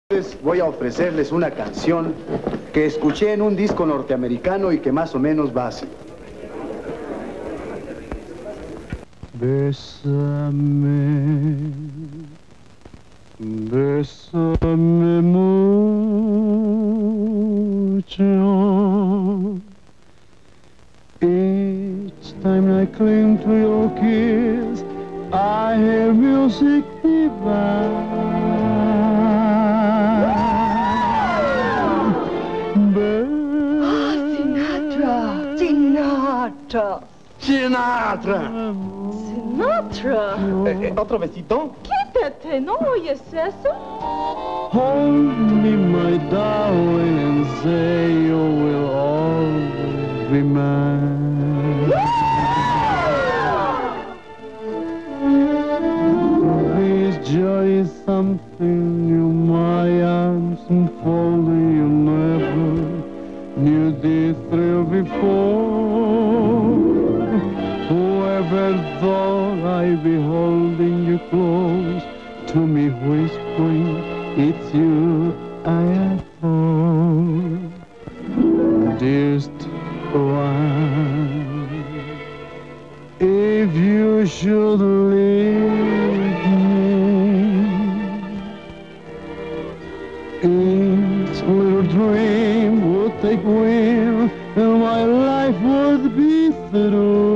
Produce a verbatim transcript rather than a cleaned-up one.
Voy a ofrecerles una canción que escuché en un disco norteamericano y que más o menos va así. Bésame, bésame mucho. Each time I cling to your kiss, I hear music divine. Sinatra. Sinatra. Sinatra. Eh, ¿Otro besito? Quítate, ¿no oyes eso? Hold me, my darling, and say you will always be mine. This joy is something new, my arms enfolding you never knew the thrill before. Whoever thought I'd be holding you close to me, whispering, it's you I adore. Dearest one, if you should leave me, each little dream would take wing, and my life would be through.